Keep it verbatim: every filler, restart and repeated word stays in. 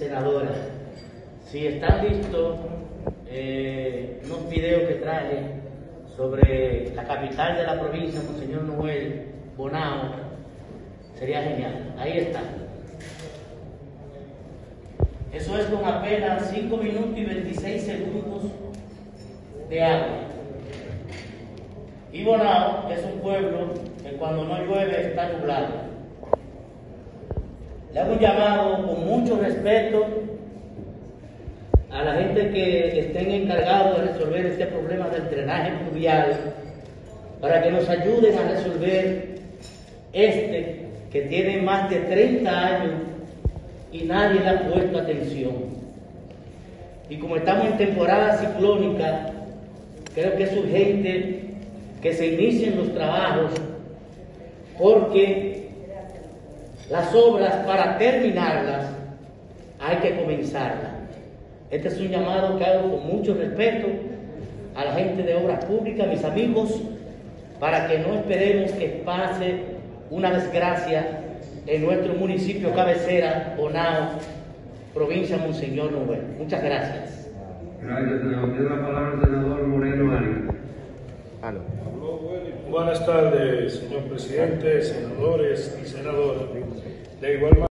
senadora. Si están listos eh, unos videos que traje sobre la capital de la provincia, Monseñor Noel, Bonao, sería genial. Ahí está. Eso es con apenas cinco minutos y veintiséis segundos de agua. Y Bonao es un pueblo que cuando no llueve está nublado. Le hago un llamado con mucho respeto a la gente que estén encargados de resolver este problema del drenaje pluvial para que nos ayuden a resolver este que tiene más de treinta años y nadie le ha puesto atención. Y como estamos en temporada ciclónica, creo que es urgente que se inicien los trabajos, porque las obras, para terminarlas, hay que comenzarlas. Este es un llamado que hago con mucho respeto a la gente de Obras Públicas, mis amigos, para que no esperemos que pase una desgracia en nuestro municipio cabecera, Bonao, provincia Monseñor Noel. Muchas gracias. Gracias, senador. Tiene la palabra el senador Moreno Arias. Buenas tardes, señor presidente, senadores y senadoras. De igual manera,